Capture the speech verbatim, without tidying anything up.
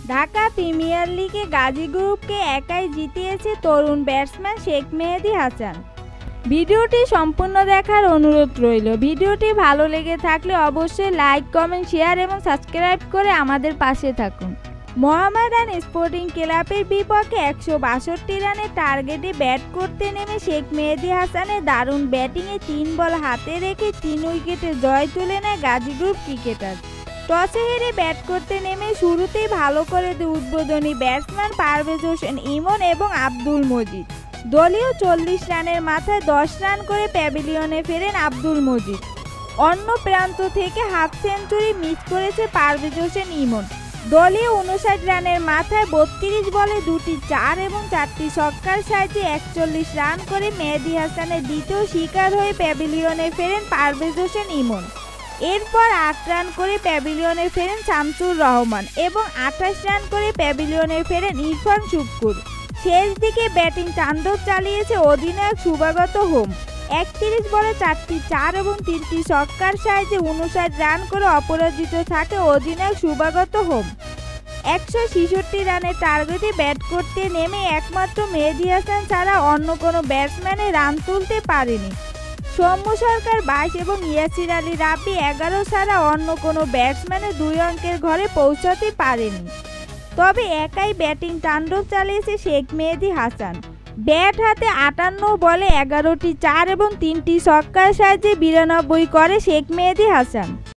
Dhaka premier লিগে গাজী গ্রুপকে একাই জিতিয়েছে তরুণ ব্যাটসম্যান শেখ মেহেদী হাসান। ভিডিওটি সম্পূর্ণ দেখার অনুরোধ রইল। ভিডিওটি ভালো লেগে থাকলে অবশ্যই লাইক, কমেন্ট, শেয়ার এবং সাবস্ক্রাইব করে আমাদের পাশে থাকুন। মোহামেডান স্পোর্টিং ক্লাবের বিপক্ষে একশো বাষট্টি রানের টার্গেটে ব্যাট করতে নেমে শেখ মেহেদী হাসানের দারুণ ব্যাটিংয়ে তিন বল হাতে রেখে তিন উইকেটে জয় তুলে নেয় গাজী গ্রুপ ক্রিকেটার। টসে হেরে ব্যাট করতে নেমে শুরুতেই ভালো করে উদ্বোধনী ব্যাটসম্যান পারভেজ হোসেন ইমন এবং আব্দুল মজিদ। দলীয় চল্লিশ রানের মাথায় দশ রান করে প্যাভিলিয়নে ফেরেন আব্দুল মজিদ। অন্য প্রান্ত থেকে হাফ সেঞ্চুরি মিস করেছে পারভেজ হোসেন ইমন। দলীয় উনষাট রানের মাথায় বত্রিশ বলে দুটি চার এবং চারটি ছক্কার সাহায্যে একচল্লিশ রান করে মেহেদী হাসানের দ্বিতীয় শিকার হয়ে প্যাভিলিয়নে ফেরেন পারভেজ হোসেন ইমন। এরপর আট রান করে প্যাভিলিয়নে ফেরেন শামসুর রহমান এবং আঠাশ রান করে প্যাভিলিয়নে ফেরেন ইরফান শুক্কুর। শেষ দিকে ব্যাটিং তাণ্ডব চালিয়েছে অধিনায়ক শুভাগত হোম। একত্রিশ বলে চারটি চার এবং তিনটি ছক্কার সাহায্যে উনষাট রান করে অপরাজিত থাকে অধিনায়ক শুভাগত হোম। একশো ছেষট্টি রানের টার্গেটে ব্যাট করতে নেমে একমাত্র মেহেদী হাসান ছাড়া অন্য কোনো ব্যাটসম্যানে রান তুলতে পারেনি। সৌম্য সরকার বাইশ এবং ইয়াসির আলী রাব্বি এগারো ছাড়া অন্য কোনো ব্যাটসম্যানে দুই অঙ্কের ঘরে পৌঁছাতে পারেনি। তবে একাই ব্যাটিং তাণ্ডব চালিয়েছে শেখ মেহেদী হাসান। ব্যাট হাতে আটান্ন বলে এগারোটি চার এবং তিনটি ছক্কার সাহায্যে বিরানব্বই করে শেখ মেহেদী হাসান।